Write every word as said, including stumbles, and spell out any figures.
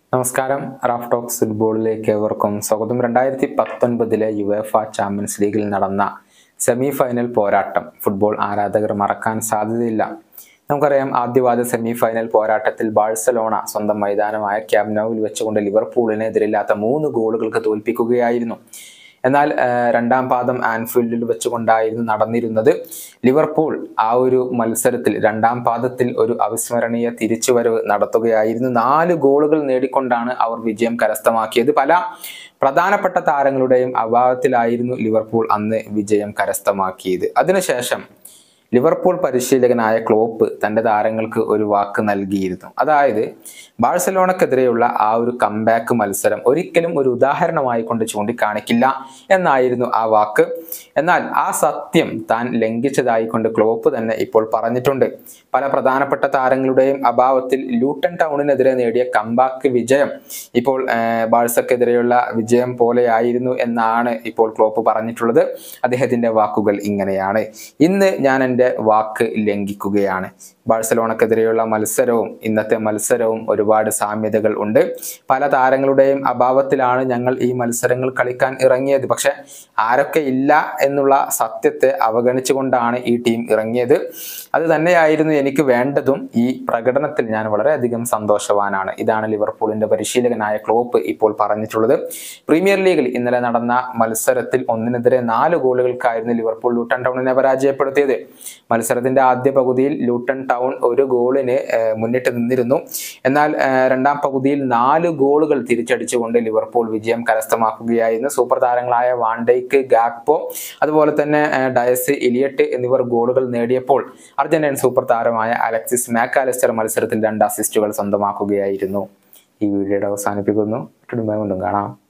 നമസ്കാരം. Raf talks ഫുട്ബോളിലേക്ക് ഏവർക്കും സ്വാഗതം. രണ്ടായിരത്തി പത്തൊൻപതിലെ യുവേഫ ചാമ്പ്യൻസ് ലീഗിൽ നടന്ന സെമി ഫൈനൽ പോരാട്ടം ഫുട്ബോൾ ആരാധകർ മറക്കാൻ സാധ്യതയില്ല. നമുക്കറിയാം, ആദ്യപാദ സെമി ഫൈനൽ പോരാട്ടത്തിൽ ബാഴ്സലോണ സ്വന്തം മൈതാനമായ ക്യാമ്പ് നൗവിൽ വെച്ചുകൊണ്ട് ലിവർപൂളിനെതിരില്ലാത്ത മൂന്ന് ഗോളുകൾക്ക് തോൽപ്പിക്കുകയായിരുന്നു. എന്നാൽ രണ്ടാം പാദം ആൻഫീൽഡിൽ വെച്ചുകൊണ്ടായിരുന്നു നടന്നിരുന്നത്. ലിവർപൂൾ ആ ഒരു മത്സരത്തിൽ രണ്ടാം പാദത്തിൽ ഒരു അവിസ്മരണീയ തിരിച്ചുവരവ് നടത്തുകയായിരുന്നു. നാല് ഗോളുകൾ നേടിക്കൊണ്ടാണ് അവർ വിജയം കരസ്ഥമാക്കിയത്. പല പ്രധാനപ്പെട്ട താരങ്ങളുടെയും അഭാവത്തിലായിരുന്നു ലിവർപൂൾ അന്ന് വിജയം കരസ്ഥമാക്കിയത്. അതിനുശേഷം ലിവർപൂൾ പരിശീലകനായ ക്ലോപ്പ് തൻ്റെ താരങ്ങൾക്ക് ഒരു വാക്ക് നൽകിയിരുന്നു. അതായത്, ബാഴ്സലോണക്കെതിരെയുള്ള ആ ഒരു കംബാക്ക് മത്സരം ഒരിക്കലും ഒരു ഉദാഹരണമായി കൊണ്ട് ചൂണ്ടിക്കാണിക്കില്ല എന്നായിരുന്നു ആ വാക്ക്. എന്നാൽ ആ സത്യം താൻ ലംഘിച്ചതായി കൊണ്ട് ക്ലോപ്പ് തന്നെ ഇപ്പോൾ പറഞ്ഞിട്ടുണ്ട്. പല പ്രധാനപ്പെട്ട താരങ്ങളുടെയും അഭാവത്തിൽ ലൂട്ടൺ ടൗണിനെതിരെ നേടിയ കംബാക്ക് വിജയം ഇപ്പോൾ ബാഴ്സക്കെതിരെയുള്ള വിജയം പോലെയായിരുന്നു എന്നാണ് ഇപ്പോൾ ക്ലോപ്പ് പറഞ്ഞിട്ടുള്ളത്. അദ്ദേഹത്തിന്റെ വാക്കുകൾ ഇങ്ങനെയാണ്: ഇന്ന് ഞാൻ എൻ്റെ വാക്ക് ലംഘിക്കുകയാണ്. ബാഴ്സലോണക്കെതിരെയുള്ള മത്സരവും ഇന്നത്തെ മത്സരവും ഒരുപാട് സാമ്യതകൾ ഉണ്ട്. പല താരങ്ങളുടെയും അഭാവത്തിലാണ് ഞങ്ങൾ ഈ മത്സരങ്ങൾ കളിക്കാൻ ഇറങ്ങിയത്. പക്ഷെ ആരൊക്കെ ഇല്ല എന്നുള്ള സത്യത്തെ അവഗണിച്ചുകൊണ്ടാണ് ഈ ടീം ഇറങ്ങിയത്. അത് തന്നെയായിരുന്നു എനിക്ക് വേണ്ടതും. ഈ പ്രകടനത്തിൽ ഞാൻ വളരെയധികം സന്തോഷവാനാണ്. ഇതാണ് ലിവർപൂളിന്റെ പരിശീലകനായ ക്ലോപ്പ് ഇപ്പോൾ പറഞ്ഞിട്ടുള്ളത്. പ്രീമിയർ ലീഗിൽ ഇന്നലെ നടന്ന മത്സരത്തിൽ ഒന്നിനെതിരെ നാല് ഗോളുകൾക്കായിരുന്നു ലിവർപൂൾ ലൂട്ടൺ ടൗണിനെ പരാജയപ്പെടുത്തിയത്. മത്സരത്തിന്റെ ആദ്യ പകുതിയിൽ ലൂട്ടൺ ടൗൺ ഒരു ഗോളിന് മുന്നിട്ട് നിന്നിരുന്നു. എന്നാൽ രണ്ടാം പകുതിയിൽ നാല് ഗോളുകൾ തിരിച്ചടിച്ചുകൊണ്ട് ലിവർപൂൾ വിജയം കരസ്ഥമാക്കുകയായിരുന്നു. സൂപ്പർ താരങ്ങളായ വാൻ ഡൈക്ക്, ഗാക്പോ, അതുപോലെ തന്നെ ഡയസ്, ഇലിയട്ട് എന്നിവർ ഗോളുകൾ നേടിയപ്പോൾ അർജന്റീൻ സൂപ്പർ താരമായ അലക്സിസ് മാക്കാലിസ്റ്റർ മത്സരത്തിൽ രണ്ട് അസിസ്റ്റുകൾ സ്വന്തമാക്കുകയായിരുന്നു. ഈ വീഡിയോയുടെ അവസാനിപ്പിക്കുന്നു. കാണാം.